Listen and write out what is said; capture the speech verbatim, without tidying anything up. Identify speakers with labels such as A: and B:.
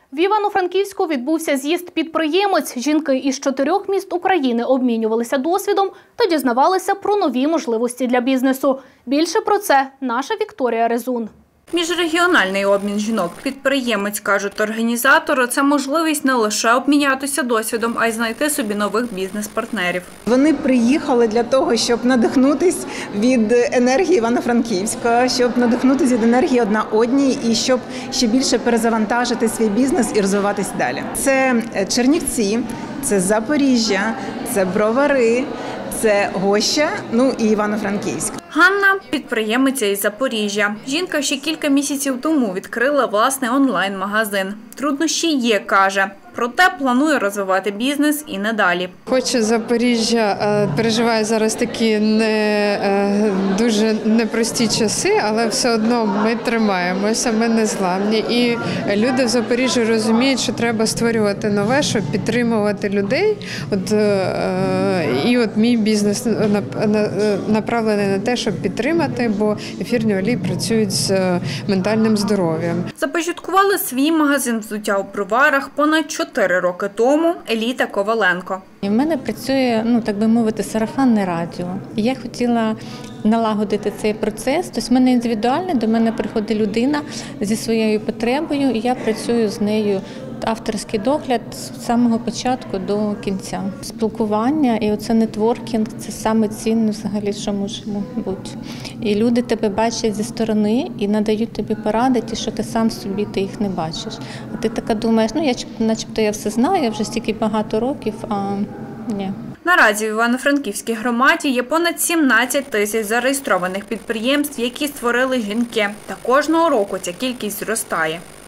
A: В Івано-Франківську відбувся з'їзд підприємець. Жінки із чотирьох міст України обмінювалися досвідом та дізнавалися про нові можливості для бізнесу. Більше про це наша Вікторія Резун.
B: Міжрегіональний обмін жінок-підприємець, кажуть організатори, це можливість не лише обмінятися досвідом, а й знайти собі нових бізнес-партнерів.
C: Вони приїхали для того, щоб надихнутися від енергії Івано-Франківська, щоб надихнутися від енергії одна одній і щоб ще більше перезавантажити свій бізнес і розвиватись далі. Це Чернівці, це Запоріжжя, це Бровари, це Гоща, ну і Івано-Франківськ.
B: Ганна – підприємиця із Запоріжжя. Жінка ще кілька місяців тому відкрила власний онлайн-магазин. Труднощі є, каже. Проте планує розвивати бізнес і надалі.
D: Хоч Запоріжжя переживає зараз такі не дуже непрості часи, але все одно ми тримаємося, ми не зламні. І люди в Запоріжжі розуміють, що треба створювати нове, щоб підтримувати людей. От, і от мій бізнес направлений на те, щоб підтримати, бо ефірні олії працюють з ментальним здоров'ям.
B: Започаткували свій магазин взуття у Броварах понад чотири роки тому Еліта Коваленко.
E: У мене працює, ну так би мовити, сарафанне радіо. Я хотіла налагодити цей процес. Тобто в мене індивідуально, до мене приходить людина зі своєю потребою, і я працюю з нею. Авторський догляд з самого початку до кінця. Спілкування і оце нетворкінг – це саме цінне взагалі, що може бути. І люди тебе бачать зі сторони і надають тобі поради, ті, що ти сам собі ти їх не бачиш. А ти така думаєш, ну я начебто я все знаю, я вже стільки багато років, а ні.
B: Наразі в Івано-Франківській громаді є понад сімнадцять тисяч зареєстрованих підприємств, які створили жінки. Та кожного року ця кількість зростає.